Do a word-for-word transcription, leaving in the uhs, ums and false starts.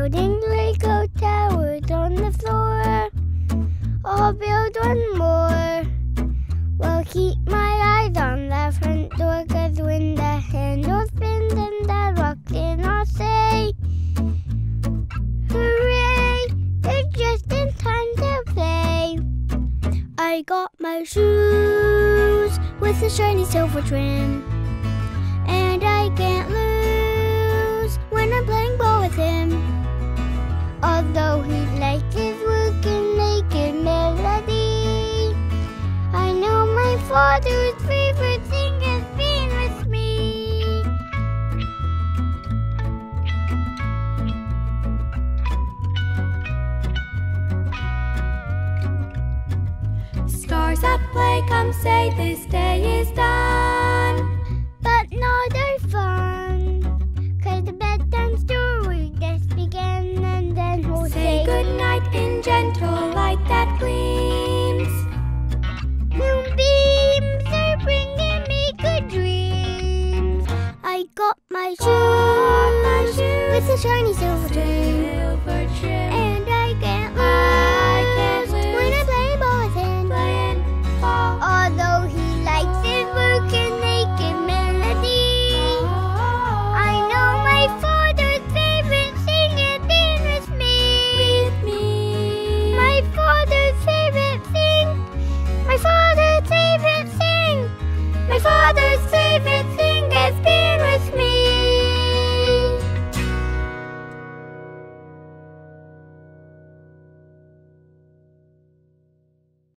building Lego towers on the floor. I'll build one more. Well, keep my eyes on the front door, 'cause when the handle spins and the rocks in, I'll say, hooray, it's just in time to play. I got my shoes with a shiny silver trim, and I can't lose when I'm playing ball with him. Although he likes his working naked melody, I know my father's favorite thing is being with me. Stars at play, come say this day is done. But not our fun, 'cause the bedtime story just began, and then we'll Say say goodnight in gentle light that gleams. moonbeams are bringing me good dreams. I got my shoes, Got my shoes with a shiny silver trim,